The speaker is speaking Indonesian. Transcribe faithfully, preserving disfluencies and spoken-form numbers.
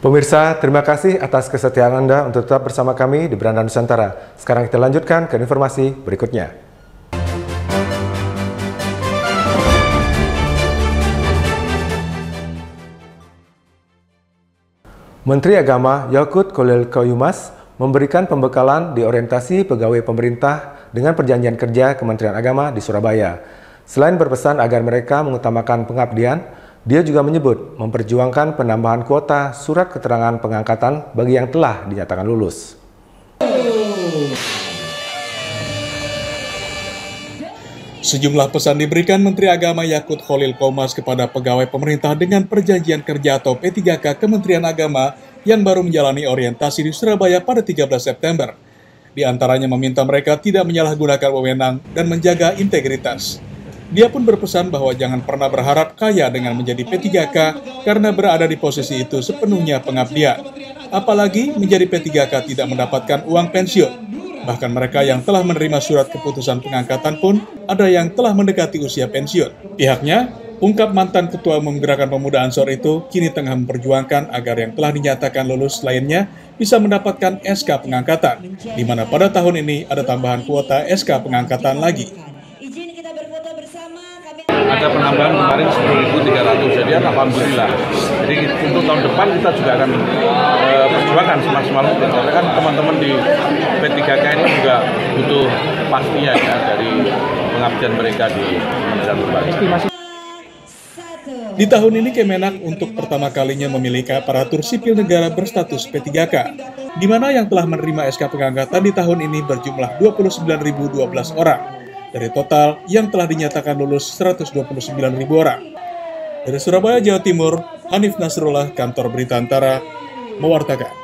Pemirsa, terima kasih atas kesetiaan Anda untuk tetap bersama kami di Beranda Nusantara. Sekarang kita lanjutkan ke informasi berikutnya. Menteri Agama Yakut Khalil Qoyumas memberikan pembekalan di orientasi pegawai pemerintah dengan perjanjian kerja Kementerian Agama di Surabaya. Selain berpesan agar mereka mengutamakan pengabdian, dia juga menyebut memperjuangkan penambahan kuota surat keterangan pengangkatan bagi yang telah dinyatakan lulus. Sejumlah pesan diberikan Menteri Agama Yakut Khalil Qoyumas kepada pegawai pemerintah dengan perjanjian kerja atau P tiga K Kementerian Agama yang baru menjalani orientasi di Surabaya pada tiga belas September. Di antaranya meminta mereka tidak menyalahgunakan wewenang dan menjaga integritas. Dia pun berpesan bahwa jangan pernah berharap kaya dengan menjadi P tiga K karena berada di posisi itu sepenuhnya pengabdian. Apalagi menjadi P tiga K tidak mendapatkan uang pensiun. Bahkan mereka yang telah menerima surat keputusan pengangkatan pun ada yang telah mendekati usia pensiun. Pihaknya, ungkap mantan Ketua Umum Gerakan Pemuda Ansor itu kini tengah memperjuangkan agar yang telah dinyatakan lulus lainnya bisa mendapatkan S K pengangkatan, di mana pada tahun ini ada tambahan kuota S K pengangkatan lagi. Ada penambahan kemarin sepuluh ribu tiga ratus, jadi alhamdulillah. Jadi untuk tahun depan kita juga akan e, perjuangkan semaksimal mungkin, karena kan teman-teman di P tiga K ini juga butuh pastinya ya dari pengabdian mereka di Kementerian Lembaga. Di tahun ini Kemenak untuk pertama kalinya memiliki aparatur sipil negara berstatus P tiga K, di mana yang telah menerima S K pengangkatan di tahun ini berjumlah dua puluh sembilan ribu dua belas orang. Dari total yang telah dinyatakan lulus seratus dua puluh sembilan ribu orang. Dari Surabaya, Jawa Timur, Hanif Nasrullah, Kantor Berita Antara, mewartakan.